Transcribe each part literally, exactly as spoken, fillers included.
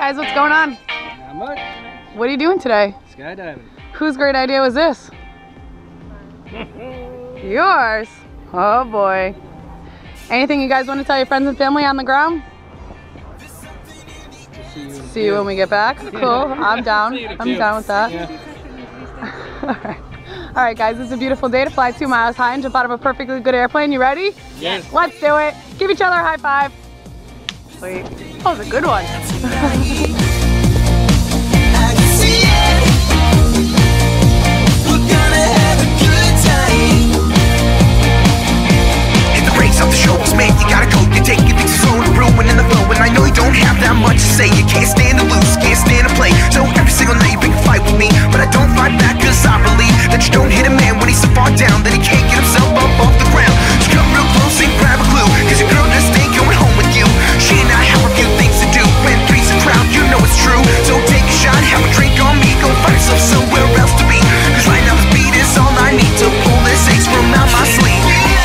guys, what's going on? Not much. What are you doing today? Skydiving. Whose great idea was this? Yours? Oh boy. Anything you guys want to tell your friends and family on the ground? See you, See you when we get back. Cool. I'm down. I'm down with that. Yeah. Alright. Alright guys, it's a beautiful day to fly two miles high and jump out of a perfectly good airplane. You ready? Yes. Let's do it. Give each other a high five. Sweet. That was a good one. Of the show was made, you gotta go, you take your things slow and ruin in the flow. And I know you don't have that much to say, you can't stand to lose, can't stand to play. So every single night you pick a fight with me, but I don't fight back cause I believe that you don't hit a man when he's so far down that he can't get himself up off the ground. Just come real close and grab a clue, cause your girl just ain't going home with you. She and I have a few things to do, when three's a crowd, you know it's true. So take a shot, have a drink on me, go find yourself somewhere else to be. Cause right now this beat is all I need to pull this ace from out my sleeve.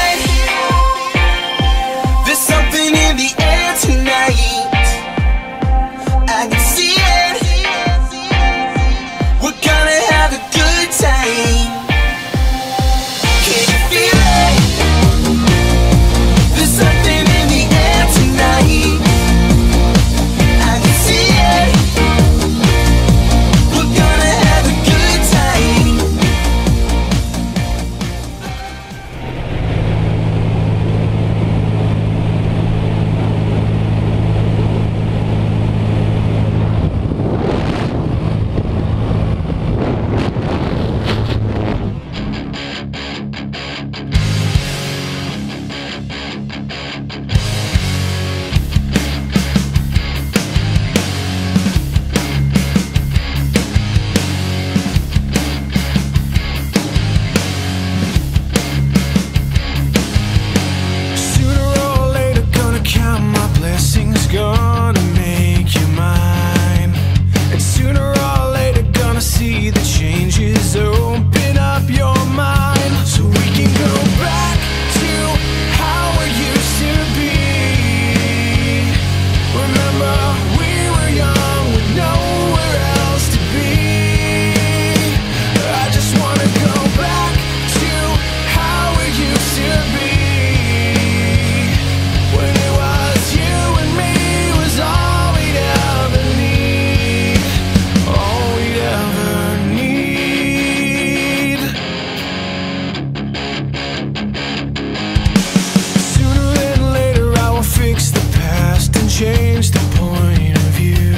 Change the point of view,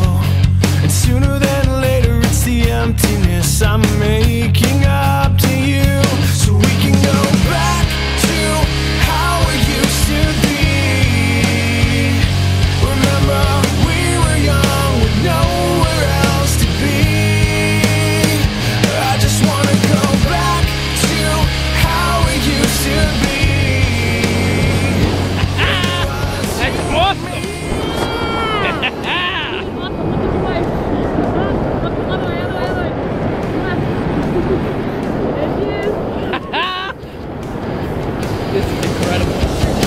and sooner than later it's the emptiness I'm making up to you. So we can go back to how we used to be. Remember we were young with nowhere else to be. I just wanna go back to how we used to be. That's awesome. This is incredible.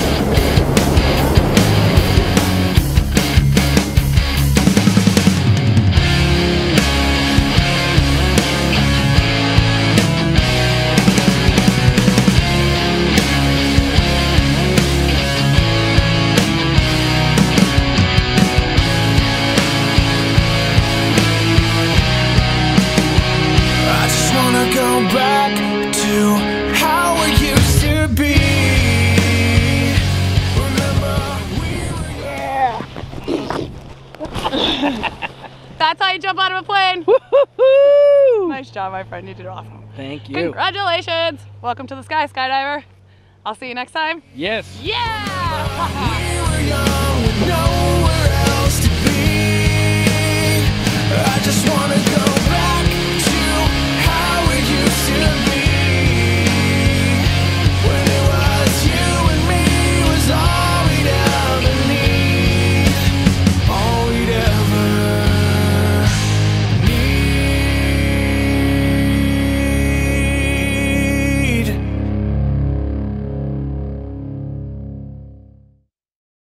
I just wanna go back to how we used to be. Remember we were That's how you jump out of a plane. Woo-hoo-hoo! Nice job, my friend. You did awesome. Thank you. Congratulations. Welcome to the sky, Skydiver. I'll see you next time. Yes. Yeah!